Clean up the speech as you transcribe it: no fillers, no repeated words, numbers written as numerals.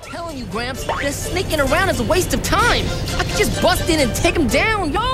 telling you, Gramps, that sneaking around is a waste of time. I could just bust in and take him down, yo!